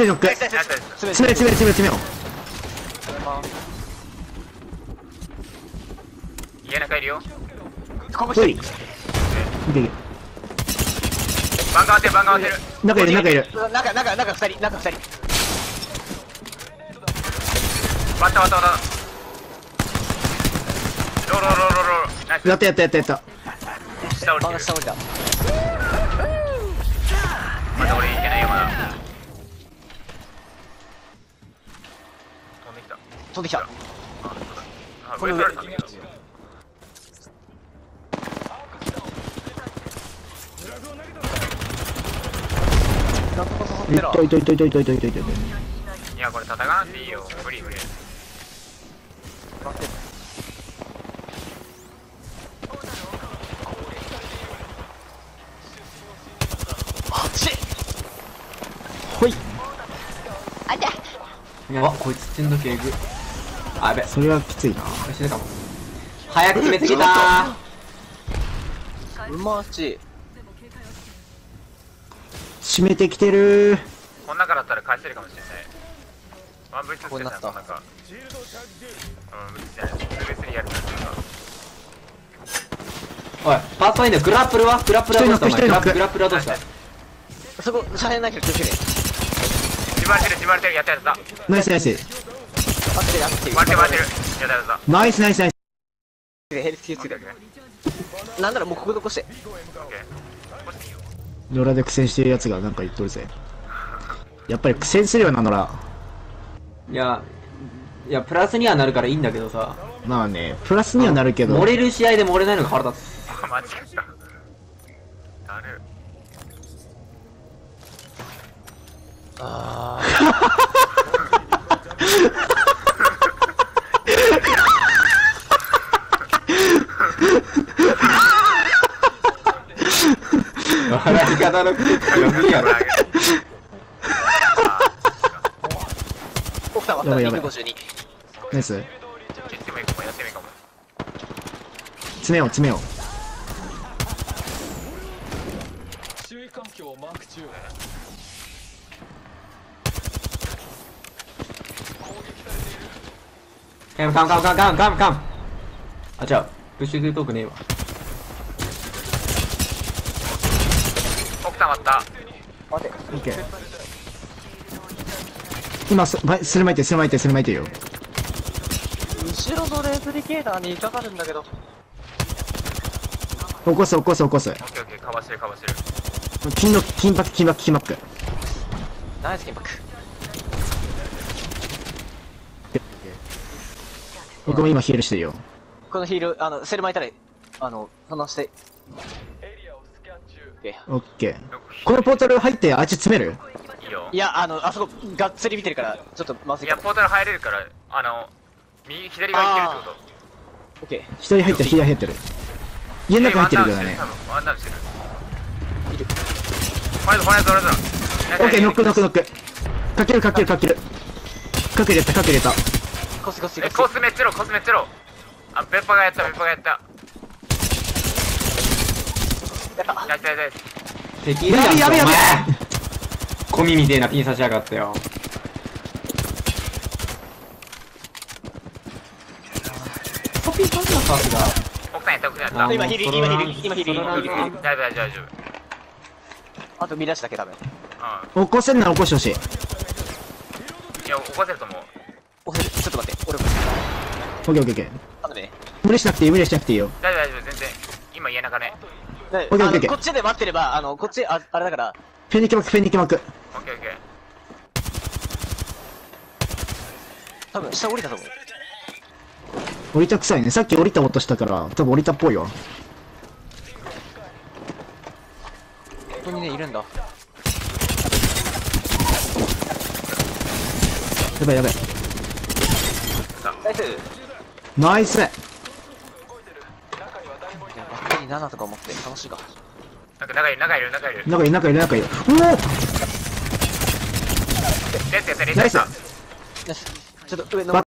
人ノック。詰めろ。 家中いるよ。 ほい。 バンガー当てる。 中いる。 中2人。 割った。ロー。ナイス。 やった。 下降りてる。 下降りた。 まだ俺いけないよ、まだ。 飛んできた。 あ、上取られたんだけど。 なんとか刺さっいてら。 とい。 いや、これ戦わなくていいよ。無理。 待って。あっち。 ほい。 やば、こいつ点時計ぐ。あ、やべ、 それはきついな。 死ぬかも。早く決めすぎたうまち。 締めてきてる。 こん中だったら返せるかもしれない。ワンブリツこうなった。 うん、ブリツじゃない。ブリツやるんだけど。 おい、パースファインダー、グラップルはどうしたお前。 一人ノックグラップルはどうしたそこ、車辺ないけど気をつけて。 自まれてる。やった。 ナイス。 合ってる。 割れてる。やった。 ナイス。 ヘルス気をつけて。 オッケなんならもうここ残して。 ー。 野良で苦戦してるやつがなんか言っとるぜ。やっぱり苦戦するよな、野良。 いや、プラスにはなるからいいんだけどさ。 まあね、プラスにはなるけど。 漏れる試合で漏れないのが腹立つ。 間違った。だる。 あ笑い方の空気が無理やろ。 奥さん割った。 やばい 252。 ナイス。 やってもいいかも。 詰めよう。 注意環境をマーク中。 カム。あ、違う。プッシュトークねえわ。 奥さん割った。 待て。 オッケー。今、スルマイテよ。 後ろのレプリケーターに引っかかるんだけど。 起こす。 オッケー。かわしてる。 金バック。 ナイス金箔。 僕も今ヒールしてるよ。 このヒール、セル巻いたら、離して。 オッケー。このポータル入ってあいつ詰める？ いいよ。 いや、あそこ、がっつり見てるから、ちょっとまずいかも。 ポータル入れるから、左側行けるってこオッケ左入ってる。家と。 の中入ってるからね。 ワンダウンしてる。 いる。 これだ。 オッケー、ノック。かける。かけ入れた。 ー。コス。 コスめっちゃろ。あ、ベッパがやった。 やった。 やった。 敵いるやんやべお前コミみてえなピン刺しやがったよ。コピーパンダさすが。 奥さんやった。 今ヒール。 大丈夫。 あと見出しだけ多分。 起こせんなら起こしてほしい。 いや、起こせると思う。 ちょっと待って、俺も。 オッケー。 あとね。 無理しなくていいよ。 大丈夫、全然。今家中ね。 オッケー。 こっちで待ってれば、こっち、あれだから。 フェニキマック。 オッケー。 多分、下降りたと思う。 降りたくさいね。さっき降りた音したから、多分降りたっぽいわ。 ここにね、いるんだ。 やばい。 ナイス。 ナイス。 いや、バッテリー7とか持って楽しいか。 なんか中いる。 中いる。おお。 レッツやった。 ナイス。 よし、ちょっと上の。